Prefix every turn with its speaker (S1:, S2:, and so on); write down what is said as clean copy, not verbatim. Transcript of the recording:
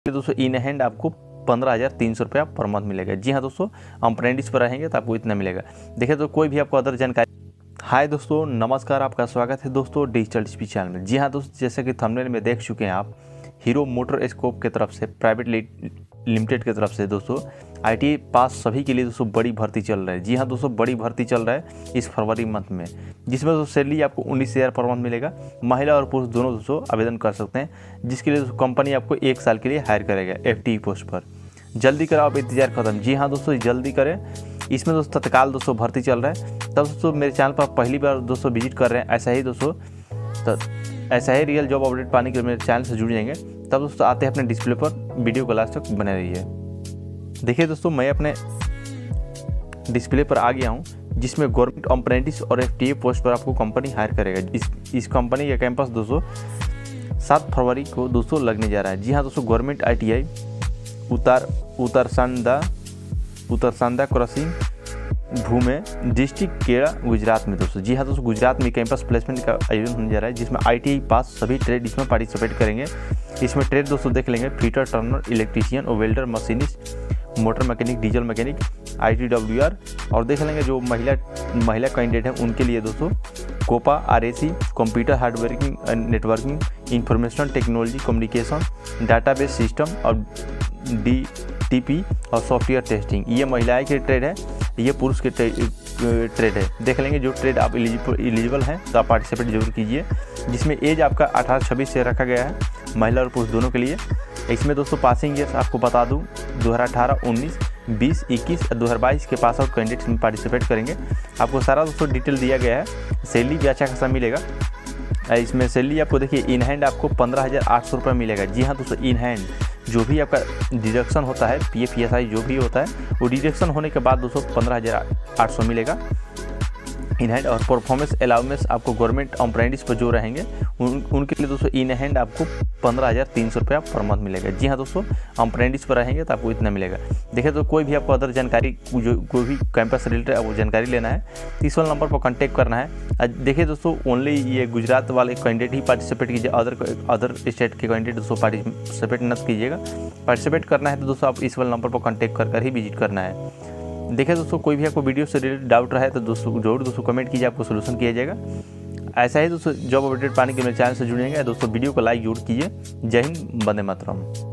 S1: दोस्तों in hand आपको 15,300 रुपया पर मंथ मिलेगा। जी हाँ दोस्तों, अप्रेंटिस पर रहेंगे तो आपको इतना मिलेगा। देखिए तो कोई भी आपको अदर जानकारी। हाय दोस्तों, नमस्कार, आपका स्वागत है दोस्तों डिजिटल टीपी चैनल में। जी हाँ दोस्तों, जैसे कि थंबनेल में देख चुके हैं आप, हीरो मोटरस्कोप की तरफ से प्राइवेट लिमिटेड की तरफ से दोस्तों ITI पास सभी के लिए दोस्तों बड़ी भर्ती चल रहा है। जी हाँ दोस्तों, बड़ी भर्ती चल रहा है इस फरवरी मंथ में, जिसमें दोस्तों सैलरी आपको 19,000 पर मंथ मिलेगा। महिला और पुरुष दोनों दोस्तों आवेदन कर सकते हैं, जिसके लिए दोस्तों कंपनी आपको 1 साल के लिए हायर करेगा FTE पोस्ट पर। जल्दी करो, आप इंतजार खत्म। जी हाँ दोस्तों, जल्दी करें। इसमें दोस्तों तत्काल दोस्तों भर्ती चल रहा है। तब दोस्तों मेरे चैनल पर पहली बार दोस्तों विजिट कर रहे हैं, ऐसा ही दोस्तों ऐसा ही रियल जॉब अपडेट पाने के लिए मेरे चैनल से जुड़ जाएंगे। तब दोस्तों आते हैं अपने डिस्प्ले पर, वीडियो को लास्ट तक बने रहिए। देखिए दोस्तों, मैं अपने डिस्प्ले पर आ गया हूँ, जिसमें गवर्नमेंट अप्रेंटिस और FTA पोस्ट पर आपको कंपनी हायर करेगा। इस कंपनी का कैंपस दोस्तों 7 फरवरी को दोस्तों लगने जा रहा है। जी हाँ दोस्तों, गवर्नमेंट ITI उतरसांदा क्रॉसिंग भूमे डिस्ट्रिक्ट केड़ा गुजरात में दोस्तों। जी हाँ दोस्तों, गुजरात में कैंपस प्लेसमेंट का आयोजन होने जा रहा है, जिसमें ITI पास सभी ट्रेड इसमें पार्टिसिपेट करेंगे। इसमें ट्रेड दोस्तों देख लेंगे, फिटर, टर्नर, इलेक्ट्रीशियन और welder, machinist, motor mechanic, diesel mechanic, ITWR, और देख लेंगे जो महिला कैंडिडेट हैं उनके लिए दोस्तों COPA, RAC, computer hardware networking, information technology communication, database system और DTP और सॉफ्टवेयर टेस्टिंग। ये महिलाएं के ट्रेड है, ये पुरुष के ट्रेड है। देख लेंगे जो ट्रेड आप एलिजिबल हैं तो आप पार्टिसिपेट जरूर कीजिए, जिसमें एज आपका 18-26 से रखा गया है, महिला और पुरुष दोनों के लिए। इसमें दोस्तों पासिंग ईयर्स आपको बता दूं, 2018, 19, 20, 21 और 2022 के पास आउट कैंडिडेट्स में पार्टिसिपेट करेंगे। आपको सारा दोस्तों डिटेल दिया गया है। सैलरी भी अच्छा खासा मिलेगा। इसमें सैलरी आपको देखिए इन हैंड आपको 15,800 रुपये मिलेगा। जी हाँ दोस्तों, इन हैंड जो भी आपका डिडक्शन होता है, PF PSI जो भी होता है, वो डिडक्शन होने के बाद दोस्तों 15,800 मिलेगा इन हैंड। और परफॉर्मेंस अलाउंस आपको गवर्नमेंट अप्रेंटिस पर जो रहेंगे उनके लिए दोस्तों इन हैंड आपको 15,300 रुपया पर मंथ मिलेगा। जी हाँ दोस्तों, अप्रेंटिस पर रहेंगे तो आपको इतना मिलेगा। देखिए तो कोई भी आपको अदर जानकारी, जो कोई भी कैंपस रिलेटेड आपको जानकारी लेना है तो इस वाले नंबर पर कॉन्टैक्ट करना है। देखिए दोस्तों, ओनली ये गुजरात वाले कैंडिडेट ही पार्टिसिपेट कीजिए, अदर स्टेट के कैंडिडेट दोस्तों पार्टिसिपेट मत कीजिएगा। पार्टिसिपेट करना है तो दोस्तों आप इस वाले नंबर पर कॉन्टैक्ट कर ही विजिट करना है। देखिए दोस्तों, कोई भी आपको वीडियो से रिलेटेड डाउट रहा है तो दोस्तों जरूर दोस्तों कमेंट कीजिए, आपको सोल्यूशन किया जाएगा। ऐसा ही दोस्तों जॉब अपडेट पाने के मेरे चैनल से जुड़ेंगे दोस्तों। वीडियो को लाइक जरूर कीजिए। जय हिंद, वंदे मातरम।